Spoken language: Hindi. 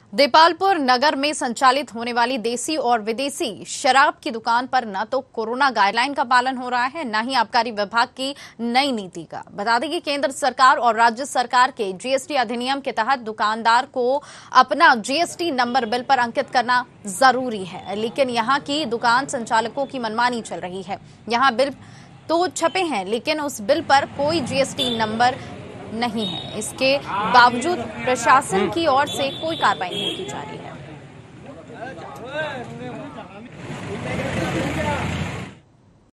देपालपुर नगर में संचालित होने वाली देसी और विदेशी शराब की दुकान पर न तो कोरोना गाइडलाइन का पालन हो रहा है, न ही आबकारी विभाग की नई नीति का। बता दें कि केंद्र सरकार और राज्य सरकार के जीएसटी अधिनियम के तहत दुकानदार को अपना जीएसटी नंबर बिल पर अंकित करना जरूरी है, लेकिन यहाँ की दुकान संचालकों की मनमानी चल रही है। यहाँ बिल तो छपे हैं, लेकिन उस बिल पर कोई जीएसटी नंबर नहीं है। इसके बावजूद प्रशासन की ओर से कोई कार्रवाई नहीं की जा रही है।